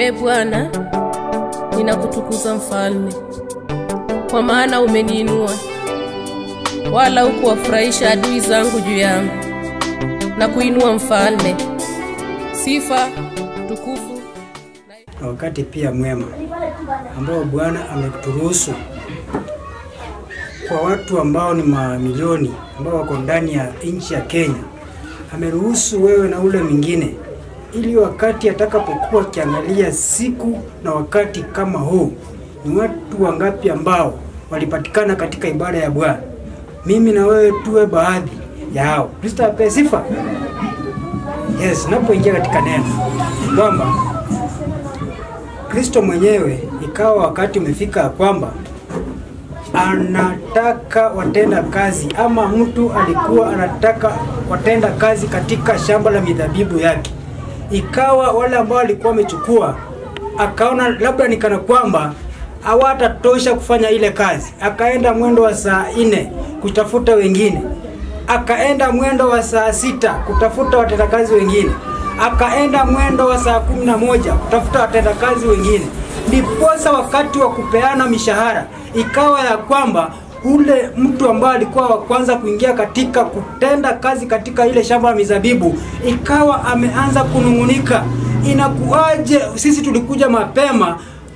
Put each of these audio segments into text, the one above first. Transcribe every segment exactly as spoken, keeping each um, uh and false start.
Ee Bwana, ninakutukuza Mfalme, kwa maana umeniinua, wala hukuwafurahisha adui zangu juu yangu, na kuinua Mfalme. Sifa, tukufu. Na wakati pia mwema ambao Bwana ameturuhusu kwa watu ambao ni mamilioni ambao wako ndani ya nchi ya Kenya, ameruhusu wewe na ule mwingine, ili wakati atakapokuwa kiangalia siku na wakati kama huu, ni watu wangapi ambao walipatikana katika ibada ya Bwana. Mimi na wewe tuwe baadhi ya hao. Kristo apewe sifa. Yes, napoingia katika neno kwamba Kristo mwenyewe ikawa wakati umefika kwamba anataka watenda kazi, ama mtu alikuwa anataka watenda kazi katika shamba la mizabibu yake. Ikawa wale ambao walikuwa wamechukua, akaona labda nikana kwamba hawatatosha kufanya ile kazi. Akaenda mwendo wa saa nne kutafuta wengine. Akaenda mwendo wa saa sita kutafuta watendakazi wengine. Akaenda mwendo wa saa kumi na moja kutafuta watendakazi wengine. Ndiposa wakati wa kupeana mishahara ikawa ya kwamba ule mtu ambaye alikuwa wa kwanza kuingia katika kutenda kazi katika ile shamba la mizabibu ikawa ameanza kunungunika. Inakuaje sisi tulikuja mapema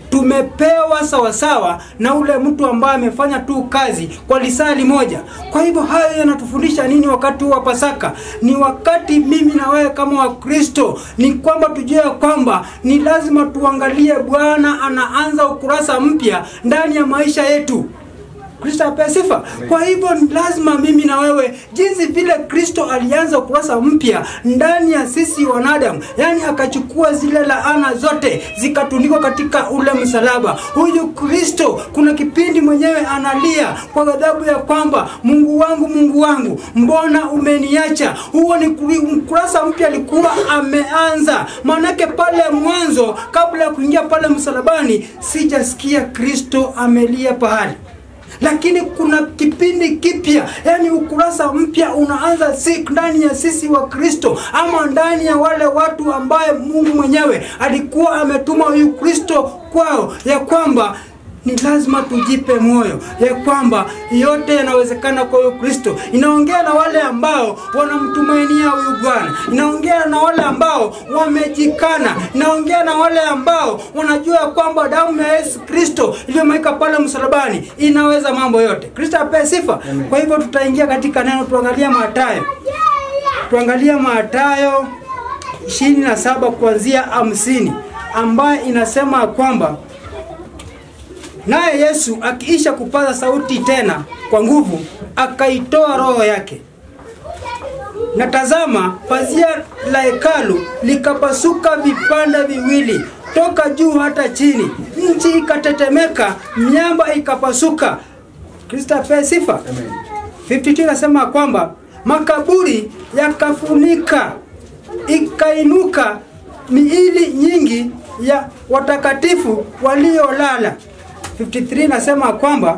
tumepewa sawa sawa na ule mtu ambaye amefanya tu kazi kwa lisali moja? Kwa hivyo hayo yanatufundisha nini wakati wa Pasaka? Ni wakati mimi na wewe kama wa Kristo ni kwamba tujue kwamba ni lazima tuangalie Bwana anaanza ukurasa mpya ndani ya maisha yetu. Kristo apewe sifa. Kwa hivyo ni lazima mimi na wewe, jinsi vile Kristo alianza ukurasa mpya ndani ya sisi wanadamu, yani akachukua zile laana zote zikatundikwa katika ule msalaba. Huyu Kristo kuna kipindi mwenyewe analia kwa ghadhabu ya kwamba Mungu wangu, Mungu wangu, mbona umeniacha? Huo ni ukurasa mpya alikuwa ameanza. Manake pale mwanzo kabla ya kuingia pale msalabani sijasikia Kristo amelia pahali. Lakini kuna kipindi kipya, yani ukurasa mpya unaanza siku ndani ya sisi wa Kristo, ama ndani ya wale watu ambaye Mungu mwenyewe alikuwa ametuma huyu Kristo kwao, ya kwamba ni lazima tujipe moyo ya kwamba yote yanawezekana kwa huyu Kristo. Inaongea na wale ambao wanamtumainia huyu Bwana. Inaongea na wale ambao wamejikana. Inaongea na wale ambao wanajua kwamba damu ya Yesu Kristo iliyomwagika pale msalabani inaweza mambo yote. Kristo apewe sifa. Kwa hivyo tutaingia katika neno, tuangalia Mathayo. Tuangalia Mathayo ishirini na saba kuanzia hamsini, ambaye inasema kwamba naye Yesu akiisha kupaza sauti tena kwa nguvu, akaitoa roho yake. Na tazama, pazia la hekalu likapasuka vipande viwili toka juu hata chini. Nchi ikatetemeka, miamba ikapasuka. Kristo apewe sifa. Amen. hamsini na mbili nasema kwamba makaburi yakafunika, ikainuka miili nyingi ya watakatifu waliolala. hamsini na tatu nasema kwamba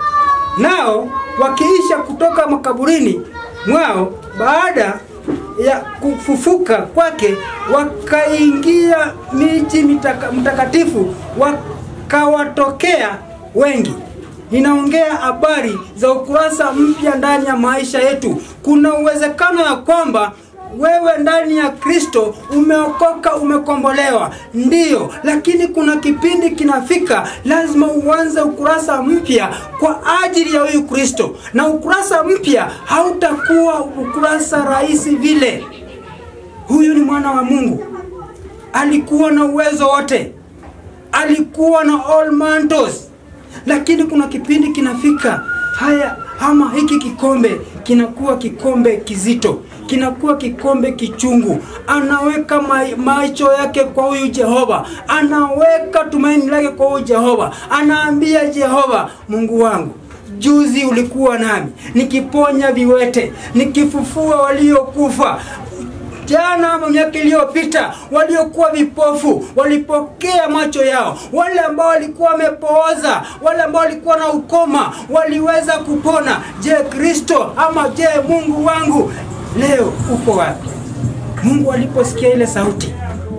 nao wakiisha kutoka makaburini mwao baada ya kufufuka kwake, wakaingia miji mitaka, mtakatifu wakawatokea wengi. Inaongea habari za ukurasa mpya ndani ya maisha yetu. Kuna uwezekano ya kwamba wewe ndani ya Kristo umeokoka, umekombolewa, ndiyo, lakini kuna kipindi kinafika lazima uanze ukurasa mpya kwa ajili ya huyu Kristo. Na ukurasa mpya hautakuwa ukurasa rahisi vile. Huyu ni mwana wa Mungu, alikuwa na uwezo wote, alikuwa na all mantles, lakini kuna kipindi kinafika haya ama hiki kikombe kinakuwa kikombe kizito, kinakuwa kikombe kichungu. Anaweka macho yake kwa huyu Jehova, anaweka tumaini lake kwa huyu Jehova. Anaambia Jehova, Mungu wangu, juzi ulikuwa nami nikiponya viwete, nikifufua waliokufa. Jana ama miaka iliyopita waliokuwa vipofu walipokea macho yao. Wale ambao walikuwa wamepooza, wale ambao walikuwa na ukoma waliweza kupona. Je, Kristo ama je, Mungu wangu leo uko wapi? Mungu aliposikia ile sauti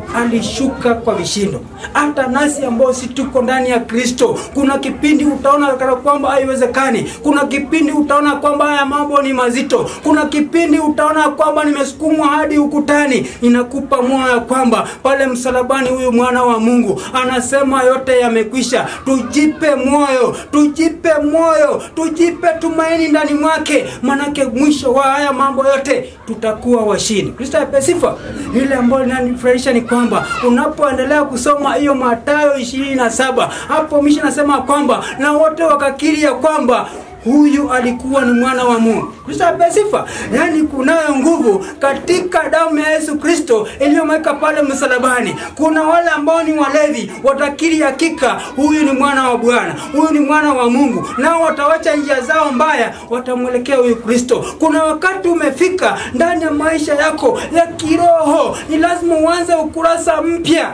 alishuka kwa vishindo. Hata nasi ambao si tuko ndani ya Kristo, kuna kipindi utaona kana kwamba haiwezekani. Kuna kipindi utaona kwamba haya mambo ni mazito. Kuna kipindi utaona kwamba nimesukumwa hadi ukutani. Inakupa moyo kwamba pale msalabani huyu mwana wa Mungu anasema yote yamekwisha. Tujipe moyo, tujipe moyo, tujipe tumaini ndani mwake. Manake mwisho wa haya mambo yote tutakuwa washindi. Kristo apewe sifa. Ile ambayo inanifurahisha ni kwamba unapoendelea kusoma hiyo Mathayo ishirini na saba, hapo mwisho nasema kwamba na wote wakakiri ya kwamba huyu alikuwa ni mwana wa Mungu. Kristo apewe sifa. Yaani kunayo nguvu katika damu ya Yesu Kristo iliyomweka pale msalabani. Kuna wale ambao ni walevi watakiri hakika huyu ni mwana wa Bwana, huyu ni mwana wa Mungu, nao watawacha njia zao mbaya, watamwelekea huyu Kristo. Kuna wakati umefika ndani ya maisha yako ya kiroho, ni lazima uanze ukurasa mpya.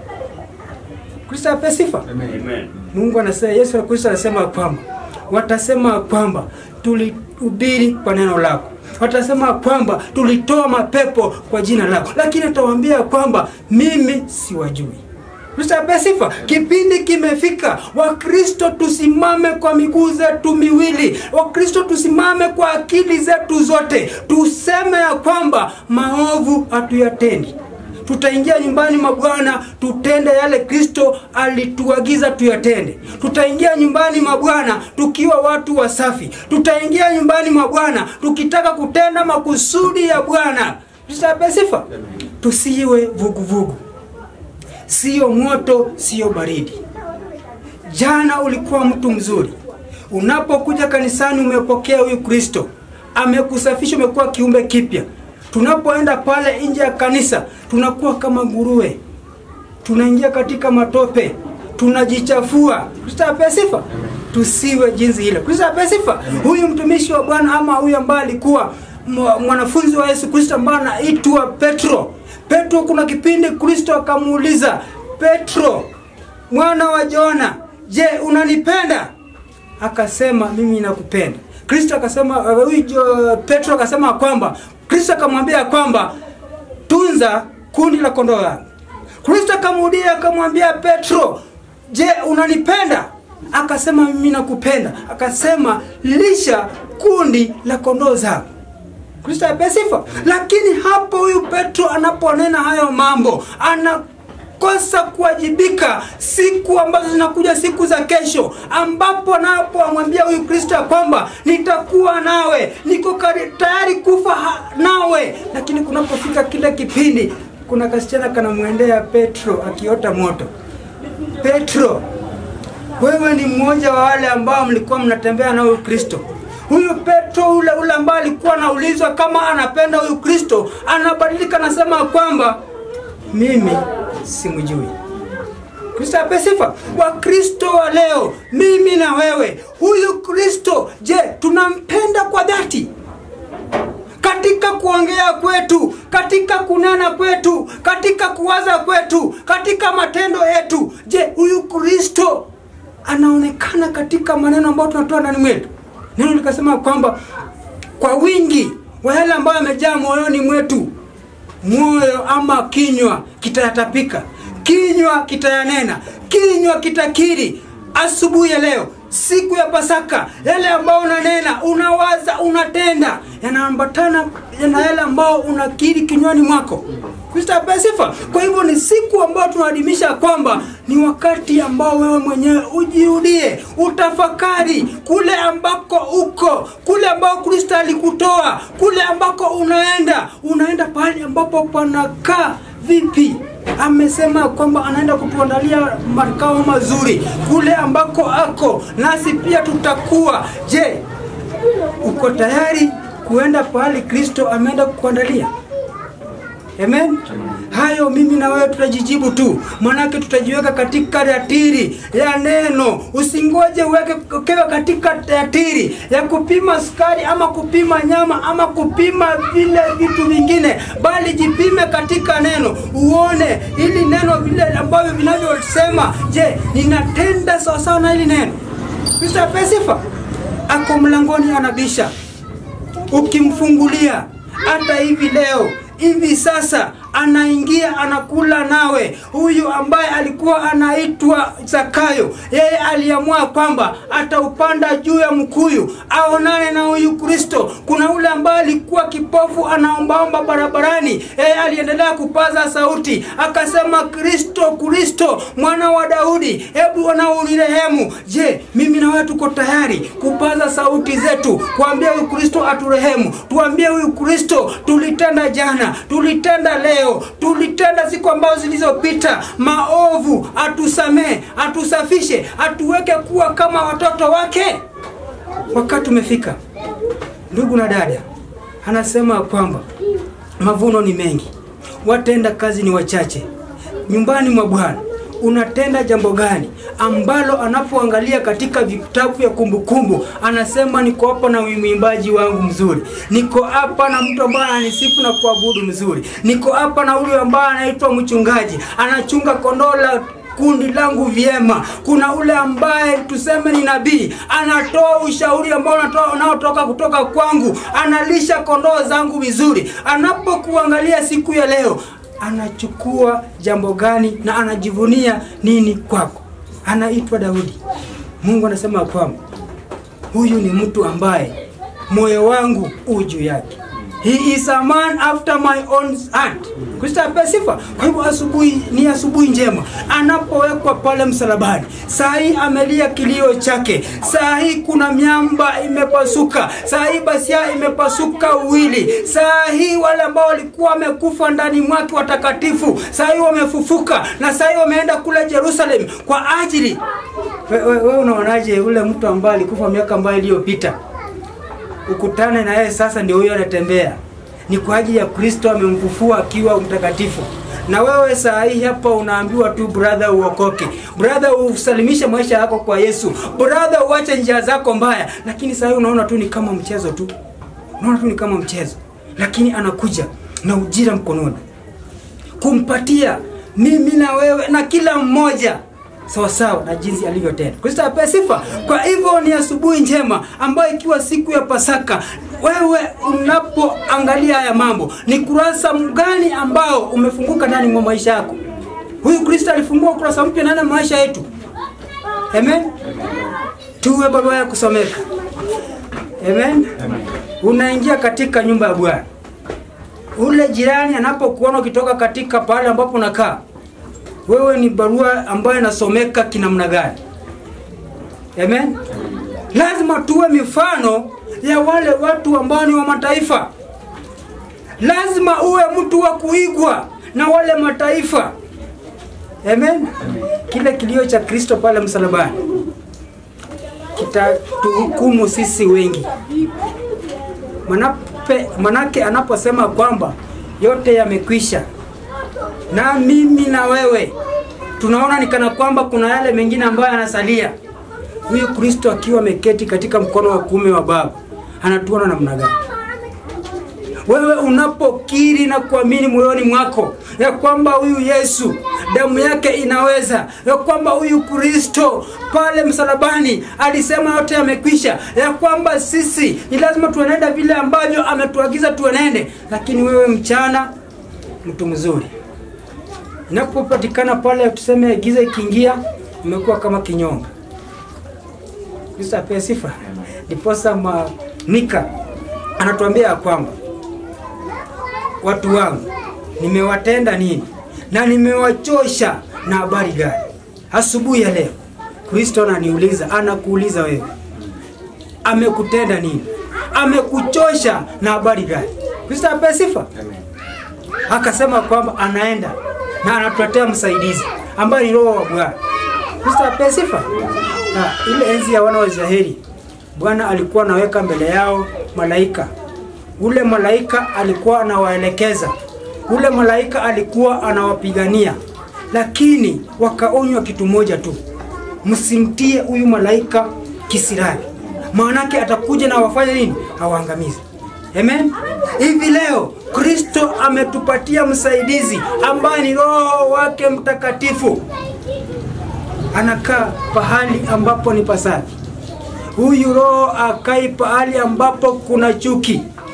Kristo apewe sifa. Amen. Mungu anasema, Yesu Kristo anasema kwamba watasema kwamba tulihubiri kwa neno lako. Watasema kwamba tulitoa mapepo kwa jina lako. Lakini atawaambia kwamba mimi siwajui. Kristo apewe sifa. Kipindi kimefika. Wakristo tusimame kwa miguu zetu miwili. Wakristo tusimame kwa akili zetu zote. Tuseme ya kwamba maovu hatuyatendi. Tutaingia nyumbani mwa Bwana tutende yale Kristo alituagiza tuyatende. Tutaingia nyumbani mwa Bwana tukiwa watu wasafi. Tutaingia nyumbani mwa Bwana tukitaka kutenda makusudi ya Bwana. Kristo apewe sifa. Tusiwe vuguvugu. Sio moto, sio baridi. Jana ulikuwa mtu mzuri. Unapokuja kanisani umepokea huyu Kristo. Amekusafisha, umekuwa kiumbe kipya. Tunapoenda pale nje ya kanisa, tunakuwa kama nguruwe. Tunaingia katika matope, tunajichafua. Kristo apewe sifa. Tusiwe jinsi ile. Kristo apewe sifa. Huyu mtumishi wa Bwana ama huyu ambaye alikuwa mwanafunzi wa Yesu Kristo ambaye anaitwa Petro. Petro, kuna kipindi Kristo akamuuliza, Petro, mwana wa Jona, je, unanipenda? Akasema, mimi nakupenda. Kristo akasema, huyu Petro akasema kwamba, Kristo akamwambia kwamba tunza kundi la kondoo yangu. Kristo akamudia akamwambia Petro, je, unanipenda? Akasema, mimi nakupenda. Akasema, lisha kundi la kondoo zangu. Kristo apewe sifa. Lakini hapo huyu Petro anaponena hayo mambo, anakosa kuwajibika siku ambazo zinakuja, siku za kesho, ambapo napo amwambia huyu Kristo kwamba nitakuwa nawe, niko tayari kufa nawe. Lakini kunapofika kile kipindi, kuna kasichana kanamwendea Petro akiota moto. Petro, wewe ni mmoja wa wale ambao mlikuwa mnatembea na huyu Kristo. Huyu Petro ule ule ambaye alikuwa anaulizwa kama anapenda huyu Kristo, anabadilika nasema kwamba mimi simjui. Kristo apewe sifa. Wakristo wa leo, mimi na wewe, huyu Kristo, je, tunampenda kwa dhati? Katika kuongea kwetu, katika kunena kwetu, katika kuwaza kwetu, katika matendo yetu, je, huyu Kristo anaonekana katika maneno ambayo tunatoa ndani mwetu? Neno likasema kwamba kwa wingi wa yale ambayo yamejaa moyoni mwetu, moyo ama kinywa kitayatapika, kinywa kitayanena, kinywa kitakiri. Asubuhi ya leo, siku ya Pasaka, yale ambao unanena, unawaza, unatenda, yanaambatana na yale ambao unakiri kinywani mwako. Kristo apewe sifa. Kwa hivyo ni siku ambayo tunaadhimisha kwamba ni wakati ambao wewe mwenyewe ujirudie, utafakari kule ambako uko, kule ambako Kristo alikutoa, kule ambako unaenda, unaenda pale ambapo panakaa vipi? Amesema kwamba anaenda kutuandalia makao mazuri kule ambako ako, nasi pia tutakuwa. Je, uko tayari kuenda pale Kristo ameenda kukuandalia? Amen. Hayo mimi na wewe tutajijibu tu. Manake tutajiweka katika ratiri ya neno. Usingoje uweke ukewa katika ratiri ya kupima sukari ama kupima nyama ama kupima vile vitu vingine, bali jipime katika neno. Uone ili neno vile ambavyo vinavyosema, je, ninatenda sawa sawa na hili neno? Kristo apewe sifa. Ako mlangoni anabisha. Ukimfungulia hata hivi leo, hivi sasa, anaingia anakula nawe. Huyu ambaye alikuwa anaitwa Zakayo, yeye aliamua kwamba ataupanda juu ya mkuyu aonane na huyu Kristo. Kuna ule ambaye alikuwa kipofu anaombaomba barabarani, yeye aliendelea kupaza sauti akasema, Kristo, Kristo, mwana wa Daudi, hebu unirehemu. Je, mimi na wewe tuko tayari kupaza sauti zetu kuambia huyu Kristo aturehemu? Tuambie huyu Kristo, tulitenda jana, tulitenda leo, tulitenda siku ambazo zilizopita maovu, atusamee, atusafishe, atuweke kuwa kama watoto wake. Wakati umefika, ndugu na dada, anasema kwamba mavuno ni mengi, watenda kazi ni wachache. Nyumbani mwa Bwana unatenda jambo gani ambalo anapoangalia katika vitabu vya kumbukumbu anasema, niko hapa na mwimbaji wangu mzuri, niko hapa na mtu ambaye ananisifu na kuabudu mzuri, niko hapa na ule ambaye anaitwa mchungaji, anachunga kondoo la kundi langu vyema. Kuna ule ambaye tuseme ni nabii, anatoa ushauri ambao unatoa unaotoka kutoka kwangu, analisha kondoo zangu vizuri. Anapokuangalia siku ya leo, anachukua jambo gani na anajivunia nini kwako? Anaitwa Daudi. Mungu anasema kwamba huyu ni mtu ambaye moyo wangu u juu yake. He is a man after my own heart. Kristo apewe sifa. Kwa hivyo asubuhi ni asubuhi njema anapowekwa pale msalabani. Saa hii amelia kilio chake. Saa hii kuna miamba imepasuka. Saa hii basia imepasuka uwili. Saa hii wale ambao walikuwa wamekufa ndani mwake watakatifu, saa hii wamefufuka na saa hii wameenda kule Jerusalem kwa ajili. Wewe we, unaonaje ule mtu ambaye alikufa miaka ambayo iliyopita? Ukutane na yeye sasa ndio huyo anatembea. Ni kwa ajili ya Kristo amemfufua akiwa mtakatifu. Na wewe saa hii hapa unaambiwa tu brother uokoke. Brother usalimishe maisha yako kwa Yesu. Brother uache njia zako mbaya. Lakini saa hii unaona tu ni kama mchezo tu. Unaona tu ni kama mchezo. Lakini anakuja na ujira mkononi kumpatia mimi na wewe na kila mmoja sawa sawa na jinsi alivyotenda. Kristo apewe sifa. Kwa hivyo ni asubuhi njema ambayo ikiwa siku ya Pasaka, wewe unapoangalia haya mambo, ni kurasa gani ambao umefunguka ndani mwa maisha yako? Huyu Kristo alifungua kurasa mpya ndani ya maisha yetu. Amen. Tuwe barua ya kusomeka. Amen. Unaingia katika nyumba ya Bwana. Ule jirani anapokuona ukitoka katika pale ambapo unakaa, wewe ni barua ambayo inasomeka kinamna gani? Amen. Lazima tuwe mifano ya wale watu ambao ni wa mataifa. Lazima uwe mtu wa kuigwa na wale mataifa. Amen. Kile kilio cha Kristo pale msalabani kitatuhukumu sisi wengi. Manape, manake anaposema kwamba yote yamekwisha, na mimi na wewe tunaona ni kana kwamba kuna yale mengine ambayo yanasalia. Huyu Kristo akiwa ameketi katika mkono wa kuume wa Baba, anatuona namna gani? Wewe unapokiri na kuamini moyoni mwako ya kwamba huyu Yesu damu yake inaweza, ya kwamba huyu Kristo pale msalabani alisema yote yamekwisha, ya kwamba sisi ni lazima tuenende vile ambavyo ametuagiza tuenende. Lakini wewe mchana mtu mzuri, inapopatikana pale tuseme giza ikiingia, umekuwa kama kinyonga. Kristo apewe sifa. Ndiposa Mika anatuambia kwamba watu wangu nimewatenda nini na nimewachosha na habari gani? Asubuhi ya leo Kristo ananiuliza, anakuuliza wewe, amekutenda nini? Amekuchosha na habari gani? Kristo apewe sifa. Akasema kwamba anaenda na anatuletea msaidizi ambaye ni Roho wa Bwana. Kristo apewe sifa. Na ile enzi ya wana wa Israeli, Bwana alikuwa anaweka mbele yao malaika. Ule malaika alikuwa anawaelekeza. Ule malaika alikuwa anawapigania. Lakini wakaonywa kitu moja tu: msimtie huyu malaika kisirani, maanake atakuja na wafanye nini? Hawaangamize. Amen. Hivi leo Kristo ametupatia msaidizi ambaye ni Roho wake Mtakatifu. Anakaa pahali ambapo ni pasafi. Huyu Roho akai pahali ambapo kuna chuki.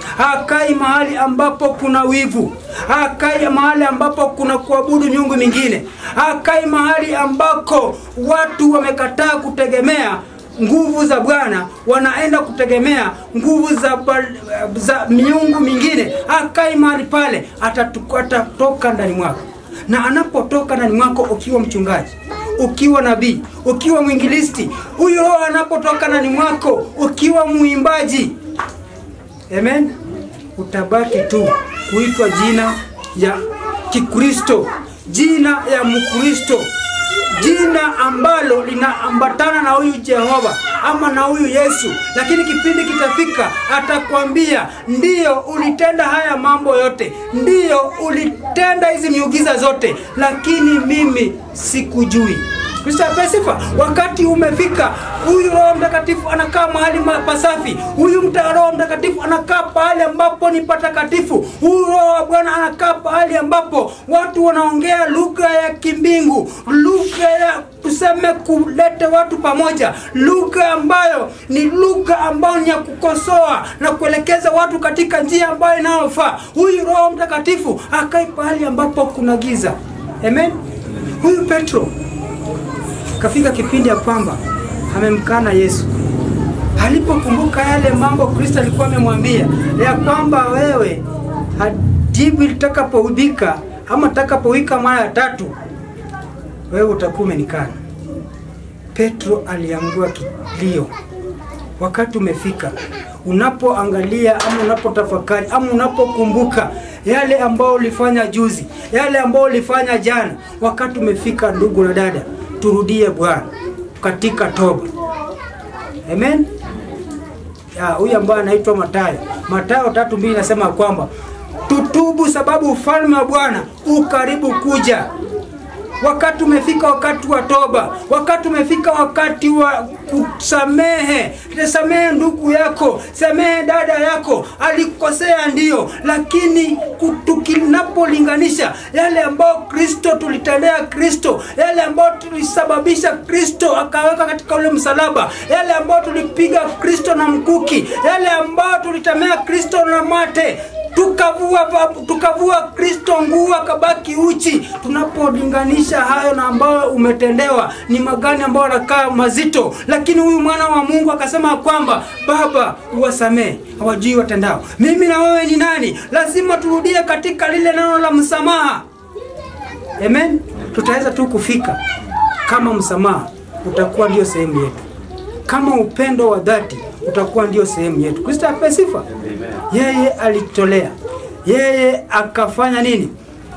hakai mahali ambapo kuna wivu, hakai mahali ambapo kuna kuabudu miungu mingine, hakai mahali ambako watu wamekataa kutegemea nguvu za Bwana, wanaenda kutegemea nguvu za, za miungu mingine. Hakai mahali pale, atatoka ndani mwako. Na anapotoka ndani mwako, ukiwa mchungaji, ukiwa nabii, ukiwa mwinjilisti, huyo roho anapotoka ndani mwako, ukiwa muimbaji, amen, utabaki tu kuitwa jina ya Kikristo, jina ya Mkristo, jina ambalo linaambatana na huyu Jehova ama na huyu Yesu. Lakini kipindi kitafika, atakwambia ndiyo ulitenda haya mambo yote, ndiyo ulitenda hizi miujiza zote, lakini mimi sikujui. Kristo apesifa. Wakati umefika, huyu Roho Mtakatifu anakaa mahali pasafi. Huyu Roho Mtakatifu anakaa pahali ambapo ni patakatifu. Huyu Roho wa Bwana anakaa pahali ambapo watu wanaongea lugha ya kimbingu, lugha ya tuseme kuleta watu pamoja, lugha ambayo ni lugha ambayo ni ya kukosoa na kuelekeza watu katika njia ambayo inayofaa. Huyu Roho Mtakatifu akai pahali ambapo kuna giza. Amen. Huyu Petro kafika kipindi ya kwamba amemkana Yesu. Alipokumbuka yale mambo Kristo alikuwa amemwambia ya kwamba wewe hadibu litakapoudhika ama takapowika mara ya tatu, wewe utakuwa umenikana. Petro aliangua kilio. Wakati umefika, unapoangalia ama unapotafakari ama unapokumbuka yale ambao ulifanya juzi, yale ambao ulifanya jana, wakati umefika ndugu na dada, turudie Bwana katika toba. Amen. Ya huyu ambaye anaitwa Mathayo, Mathayo tatu mbili nasema kwamba tutubu sababu ufalme wa Bwana ukaribu kuja. Wakati umefika, wakati wa toba, wakati umefika, wakati wa kusamehe. Samehe ndugu yako, samehe dada yako, alikosea ndio, lakini tukinapolinganisha yale ambao Kristo tulitendea Kristo, yale ambao tulisababisha Kristo akaweka katika ule msalaba, yale ambao tulipiga Kristo na mkuki, yale ambao tulitamea Kristo na mate, tukavua tukavua Kristo nguo akabaki uchi. Tunapolinganisha hayo na ambao umetendewa, ni magani ambao yanakaa mazito. Lakini huyu mwana wa Mungu akasema kwamba Baba uwasamee, hawajui watendao. Mimi na wewe ni nani? Lazima turudie katika lile neno la msamaha. Amen. Tutaweza tu kufika kama msamaha utakuwa ndio sehemu yetu, kama upendo wa dhati utakuwa ndio sehemu yetu. Kristo ape sifa. Yeye alitolea, yeye akafanya nini?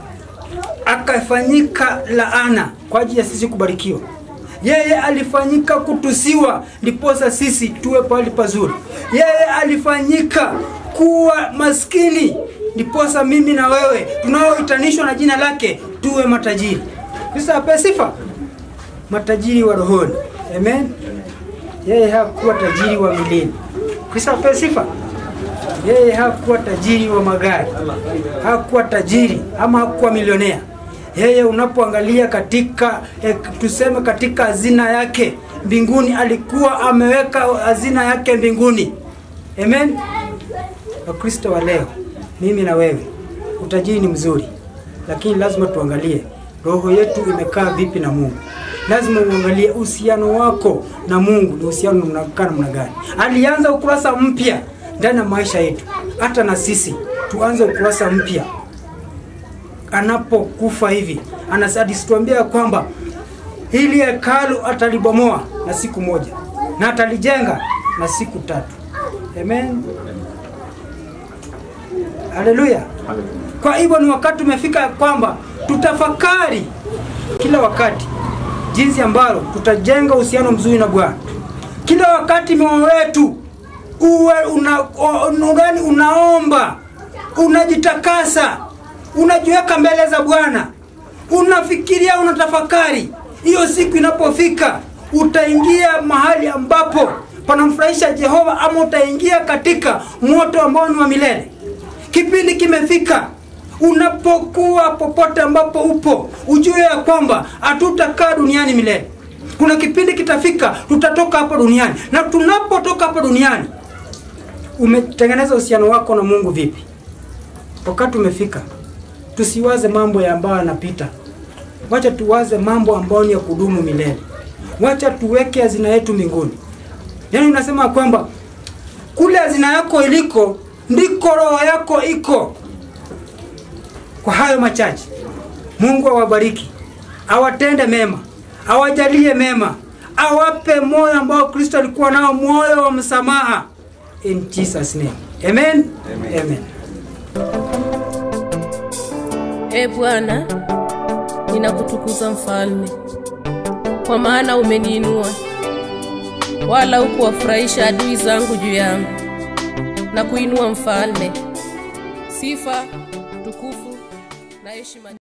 Akafanyika laana kwa ajili ya sisi kubarikiwa. Yeye alifanyika kutusiwa ndiposa sisi tuwe pahali pazuri. Yeye alifanyika kuwa maskini ndiposa mimi na wewe tunaoitanishwa na jina lake tuwe matajiri. Kristo ape sifa. Matajiri wa rohoni. Amen. Yeye hakuwa tajiri wa milele. Kristo ape sifa. Yeye hakuwa tajiri wa magari, hakuwa tajiri ama hakuwa milionea. Yeye unapoangalia katika eh, tuseme katika hazina yake mbinguni, alikuwa ameweka hazina yake mbinguni. Amen. Wa Kristo wa leo, mimi na wewe, utajiri ni mzuri, lakini lazima tuangalie roho yetu imekaa vipi na Mungu. Lazima uangalie uhusiano wako na Mungu, ni uhusiano unakaa namna gani. Alianza ukurasa mpya ndani ya maisha yetu. Hata na sisi tuanze ukurasa mpya. Anapokufa hivi, anasatuambia kwamba hili hekalu atalibomoa na siku moja na atalijenga na siku tatu. Amen. Haleluya. Kwa hivyo ni wakati umefika kwamba tutafakari kila wakati jinsi ambalo tutajenga uhusiano mzuri na Bwana. Kila wakati moyo wetu uwe una, una, unaomba, unajitakasa, unajiweka mbele za Bwana, unafikiria, unatafakari. Hiyo siku inapofika, utaingia mahali ambapo panamfurahisha Jehova, ama utaingia katika moto ambao ni wa milele. Kipindi kimefika, unapokuwa popote ambapo upo, ujue ya kwamba hatutakaa duniani milele. Kuna kipindi kitafika, tutatoka hapa duniani. Na tunapotoka hapa duniani, umetengeneza uhusiano wako na Mungu vipi? Wakati umefika. Tusiwaze mambo ya ambayo yanapita. Wacha tuwaze mambo ambayo ni ya kudumu milele. Wacha tuweke hazina yetu mbinguni. Yaani unasema kwamba kule hazina yako iliko ndiko roho yako iko. Kwa hayo machache, Mungu awabariki, awatende mema, awajalie mema, awape moyo ambao Kristo alikuwa nao, moyo wa msamaha. In Jesus name. Amen. Amen. Amen. E Bwana, ninakutukuza mfalme, kwa maana umeniinua, wala hukuwafurahisha adui zangu juu yangu, na kuinua mfalme. Sifa, tukufu na heshima